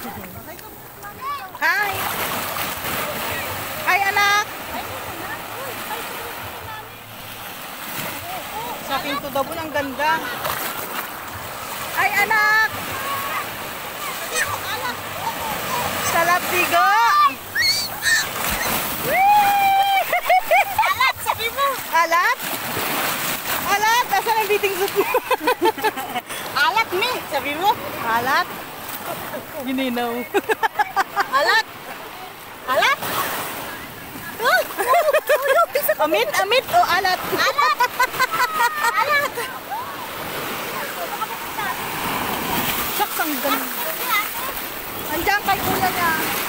Hi! Hi, anak! Sa pinto daw po, ang ganda. Hi, anak! Salap digo! Alat, sabi mo! Alat? Alat? Asan ang beating soup mo? Alat, me! Sabi mo? Alat? Gininaw. Alat! Alat! Amit? Amit o alat? Alat! Alat! Shucks, ang ganda. Andiyan kay kuya niya.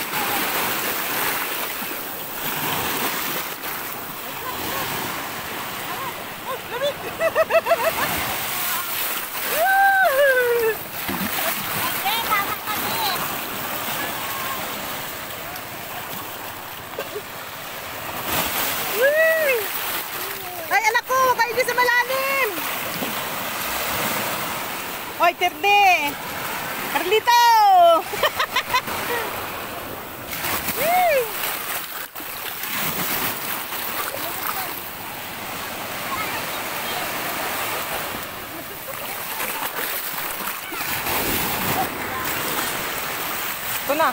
Ay, anak ko, kayo di sa malalim. Hoy, Tirde. Carlito. Ito na.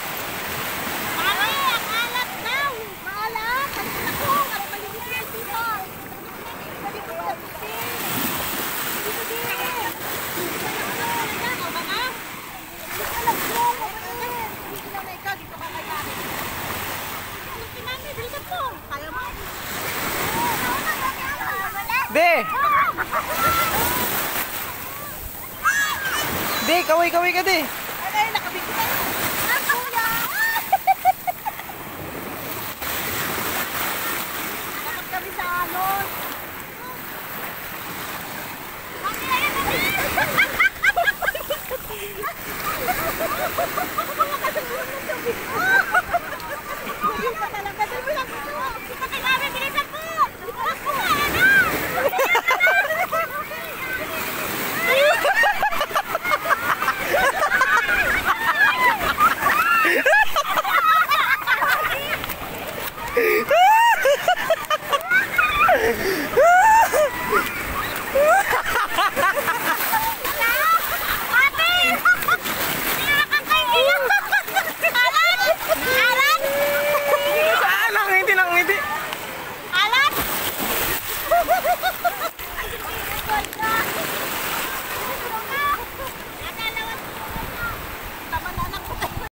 Alat daw! Maalat! Halika na ko! Para maligid yan dito! Balik ko sa pitin! Dito din! Halika! O ba ka? Dito lang po! Dito lang na ikaw! Dito ka kaya! Dito namin! Bilisan po! Kaya mo? De. De, kaway-kaway ka, de.